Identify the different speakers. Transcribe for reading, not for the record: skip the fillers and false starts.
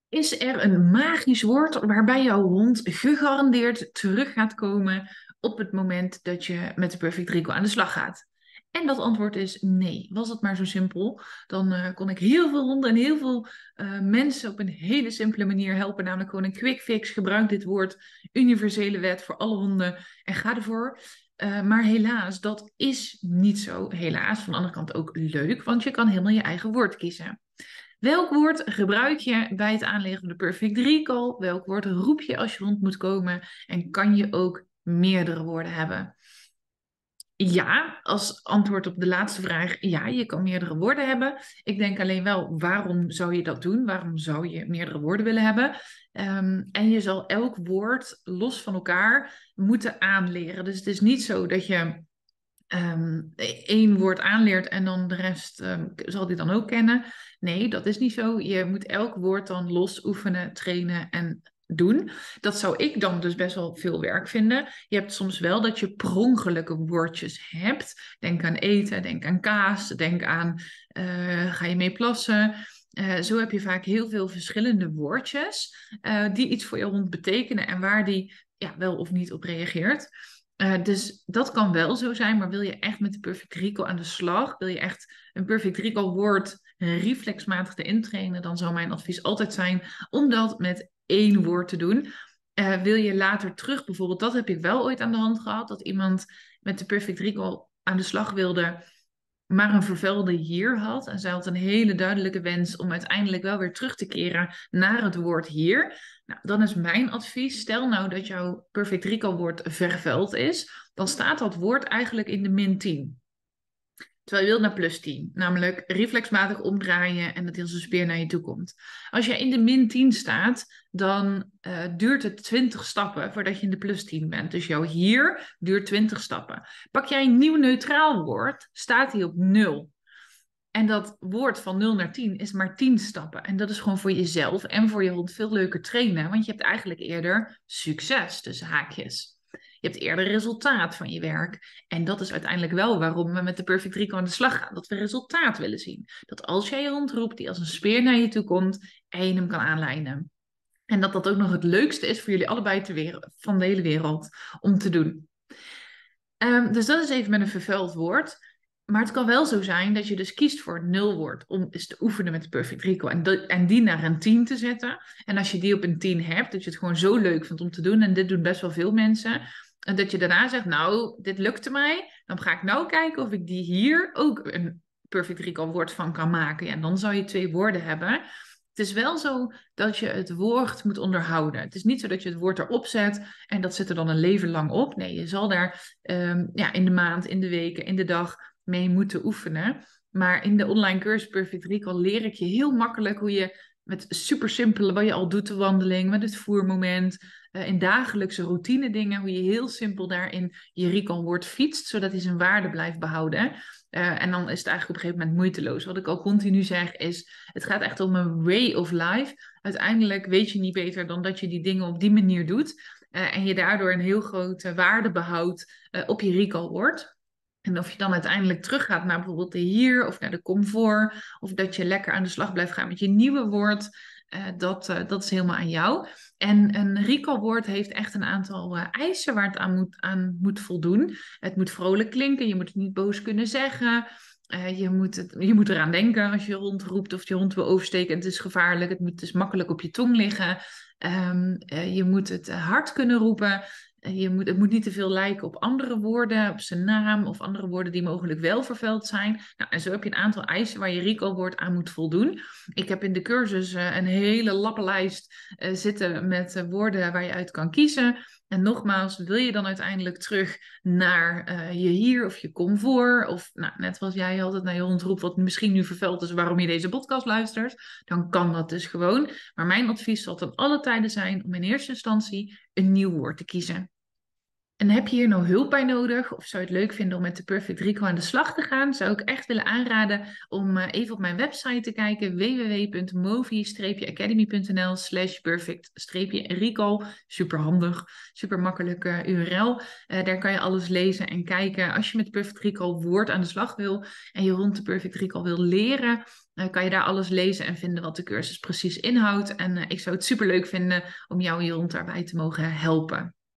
Speaker 1: Is er een magisch woord waarbij jouw hond gegarandeerd terug gaat komen op het moment dat je met de Perfect Rico aan de slag gaat? En dat antwoord is nee. Was het maar zo simpel, dan kon ik heel veel honden en heel veel mensen op een hele simpele manier helpen. Namelijk gewoon een quick fix. Gebruik dit woord, universele wet voor alle honden en ga ervoor. Maar helaas, dat is niet zo. Helaas, van de andere kant ook leuk, want je kan helemaal je eigen woord kiezen. Welk woord gebruik je bij het aanleggen van de Perfect Recall? Welk woord roep je als je hond moet komen? En kan je ook meerdere woorden hebben? Ja, als antwoord op de laatste vraag, ja, je kan meerdere woorden hebben. Ik denk alleen wel, waarom zou je dat doen? Waarom zou je meerdere woorden willen hebben? En je zal elk woord los van elkaar moeten aanleren. Dus het is niet zo dat je één woord aanleert en dan de rest zal die dan ook kennen. Nee, dat is niet zo. Je moet elk woord dan los oefenen, trainen en doen. Dat zou ik dan dus best wel veel werk vinden. Je hebt soms wel dat je per woordjes hebt. Denk aan eten, denk aan kaas, denk aan ga je mee plassen. Zo heb je vaak heel veel verschillende woordjes die iets voor je hond betekenen en waar die ja, wel of niet op reageert. Dus dat kan wel zo zijn, maar wil je echt met de Perfect Recall aan de slag? Wil je echt een Perfect Recall woord reflexmatig te intrainen? Dan zou mijn advies altijd zijn om dat met één woord te doen. Wil je later terug bijvoorbeeld, dat heb ik wel ooit aan de hand gehad, dat iemand met de Perfect Recall aan de slag wilde, maar een vervuilde hier had. En zij had een hele duidelijke wens om uiteindelijk wel weer terug te keren naar het woord hier. Nou, dan is mijn advies, stel nou dat jouw Perfect Recall woord vervuild is, dan staat dat woord eigenlijk in de -10. Terwijl je wilt naar +10, namelijk reflexmatig omdraaien en dat hij als een speer naar je toe komt. Als je in de -10 staat, dan duurt het 20 stappen voordat je in de +10 bent. Dus jouw hier duurt 20 stappen. Pak jij een nieuw neutraal woord, staat hij op 0. En dat woord van 0 naar 10 is maar 10 stappen. En dat is gewoon voor jezelf en voor je hond veel leuker trainen. Want je hebt eigenlijk eerder succes, tussen haakjes. Je hebt eerder resultaat van je werk. En dat is uiteindelijk wel waarom we met de Perfect Recall aan de slag gaan. Dat we resultaat willen zien. Dat als jij je hond roept die als een speer naar je toe komt, en je hem kan aanlijnen. En dat dat ook nog het leukste is voor jullie allebei van de hele wereld om te doen. Dus dat is even met een vervuild woord. Maar het kan wel zo zijn dat je dus kiest voor een nulwoord om eens te oefenen met de Perfect Recall en die naar een 10 te zetten. En als je die op een 10 hebt, dat je het gewoon zo leuk vindt om te doen, en dit doen best wel veel mensen, en dat je daarna zegt, nou, dit lukte mij, dan ga ik nou kijken of ik die hier ook een Perfect Recall woord van kan maken. Ja, en dan zou je 2 woorden hebben. Het is wel zo dat je het woord moet onderhouden. Het is niet zo dat je het woord erop zet en dat zit er dan een leven lang op. Nee, je zal daar ja, in de maand, in de weken, in de dag mee moeten oefenen. Maar in de online cursus Perfect Recall leer ik je heel makkelijk hoe je met super simpele, wat je al doet, de wandeling, met het voermoment, in dagelijkse routine dingen, hoe je heel simpel daarin je recall woord fietst, zodat hij zijn waarde blijft behouden. En dan is het eigenlijk op een gegeven moment moeiteloos. Wat ik al continu zeg is, het gaat echt om een way of life. Uiteindelijk weet je niet beter dan dat je die dingen op die manier doet. En je daardoor een heel grote waarde behoudt op je recall woord. En of je dan uiteindelijk teruggaat naar bijvoorbeeld de hier of naar de comfort. Of dat je lekker aan de slag blijft gaan met je nieuwe woord. Dat is helemaal aan jou. En een recall-woord heeft echt een aantal eisen waar het aan moet voldoen. Het moet vrolijk klinken, je moet het niet boos kunnen zeggen. Je moet eraan denken als je hond roept of je hond wil oversteken. Het is gevaarlijk, het moet dus makkelijk op je tong liggen. Je moet het hard kunnen roepen. Het moet niet te veel lijken op andere woorden, op zijn naam of andere woorden die mogelijk wel vervuild zijn. Nou, en zo heb je een aantal eisen waar je recallwoord aan moet voldoen. Ik heb in de cursus een hele lappenlijst zitten met woorden waar je uit kan kiezen. En nogmaals, wil je dan uiteindelijk terug naar je hier of je comfort, of nou, net zoals jij altijd naar je hond roept, wat misschien nu vervuild is waarom je deze podcast luistert, dan kan dat dus gewoon. Maar mijn advies zal ten alle tijden zijn om in eerste instantie een nieuw woord te kiezen. En heb je hier nou hulp bij nodig of zou je het leuk vinden om met de Perfect Recall aan de slag te gaan? Zou ik echt willen aanraden om even op mijn website te kijken www.movi-academy.nl/perfect-recall. Super handig, super makkelijke URL. Daar kan je alles lezen en kijken. Als je met Perfect Recall Woord aan de slag wil en je rond de Perfect Recall wil leren, kan je daar alles lezen en vinden wat de cursus precies inhoudt. En ik zou het super leuk vinden om jou hier rond daarbij te mogen helpen.